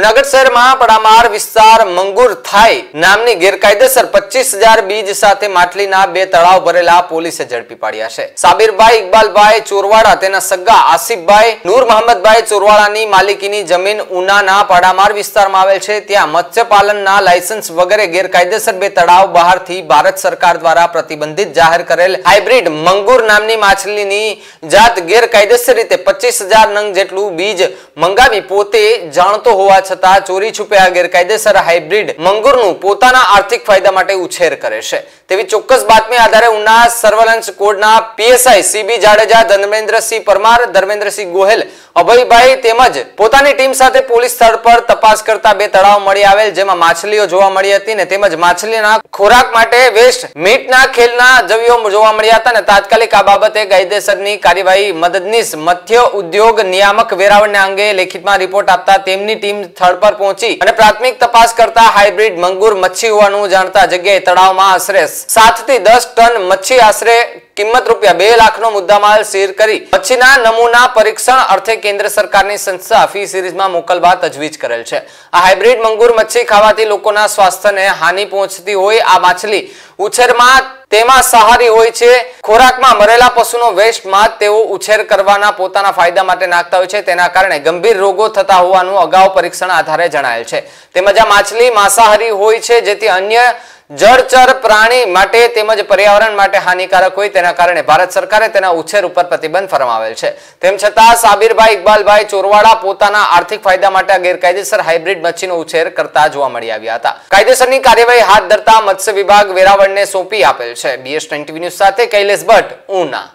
જૂનાગઢ શહેરમાં પડામાર વિસ્તાર મંગુર થાઈ નામની ગેરકાયદેસર 25,000 બીજ સાથે માછલીના 2 તળાવ ભરેલા પોલીસે ઝડપી પાડ્યા છે। સાબિરભાઈ ઇકબાલભાઈ ચોરવાડા તેના સગા આસિફભાઈ નૂર મોહમ્મદભાઈ ચોરવાડાની માલિકીની જમીન ઉનાના પડામાર વિસ્તારમાં આવેલ છે। ત્યાં મત્સ્યપાલનના લાયસન્સ વગેરે ગેરકાયદેસર 2 તળાવ બહારથી ભારત સરકાર દ્વારા પ્રતિબંધિત જાહેર કરેલ હાઇબ્રિડ મંગુર નામની માછલીની જાત ગેરકાયદેસર રીતે 25,000 નંગ જેટલું બીજ મંગાવી પોતે જાણતો હોવા છતાં ચોરી છુપે આ ગેરકાયદેસર હાઇબ્રિડ મંગુરનું પોતાના આર્થિક ફાયદા માટે ઉછેર કરે છે તેવી ચોક્કસ બાતમી આધારે ઉના સર્વેલન્સ કોડના પીએસઆઈ સીબી જાડેજા, ધર્મેન્દ્રસિંહ પરમાર, ધર્મેન્દ્રસિંહ ગોહેલ, અભયભાઈ તેમજ પોતાની ટીમ સાથે પોલીસ સ્થળ પર તપાસ કરતા 2 તળાવ મળી આવેલ જેમાં માછલીઓ જોવા મળી હતી ને તેમજ માછલીના ખોરાક માટે વેસ્ટ મીટના ખેલના જવીઓ જોવા મળ્યા હતા ને તાત્કાલિક આ બાબતે કાયદેસરની કાર્યવાહી મદદનીશ મત્સ્ય ઉદ્યોગ નિયામક વેરાવળને અંગે લેખિતમાં રિપોર્ટ આપતા તેમની ટીમ સ્થળ પર પહોંચી અને પ્રાથમિક તપાસ કરતા હાઇબ્રિડ મંગુર મચ્છી હોવાનું જાણતા જગ્યાએ તળાવમાં આશરે 7 થી 10 ટન મચ્છી આશરે કિંમત ₹2 લાખનો મુદ્દામાલ સીઝ કરી મચ્છીના નમૂના પરીક્ષણ અર્થે કેન્દ્ર સરકારની સંસ્થા ફી સિરીઝમાં મોકલવા તજવીજ કરેલ છે। આ હાઇબ્રિડ મંગુર મચ્છી ખાવાથી લોકોના સ્વાસ્થ્યને હાનિ પહોંચતી હોય આ માછલી ઉછેરમાં તેમાં સહારી હોય છે। ખોરાકમાં મરેલા પશુનો વેસ્ટમાં તેઓ ઉછેર કરવાના પોતાના ફાયદા માટે નાખતા હોય છે તેના કારણે ગંભીર રોગો થતા હોવાનું અગાઉ પરીક્ષણ આધારે જણાયેલ છે। તેમજ આ માછલી માંસાહારી હોય છે જેથી અન્ય જળચર પ્રાણી માટે તેમજ પર્યાવરણ માટે હાનિકારક હોય તેના કારણે ભારત સરકારે તેના ઉછેર ઉપર પ્રતિબંધ ફરમાવેલ છે। તેમ છતાં સાબિરભાઈ ઇકબાલભાઈ ચોરવાડા પોતાના આર્થિક ફાયદા માટે ગેરકાયદેસર હાઇબ્રિડ મચ્છીનો ઉછેર કરતા જોવા મળી આવ્યા હતા। કાયદેસરની કાર્યવાહી હાથ ધરતા મત્સ્ય વિભાગ વેરાવળને સોંપી આપેલ છે। BS9 ટીવી ન્યૂઝ સાથે કૈલેશ ભટ્ટ, ઉના।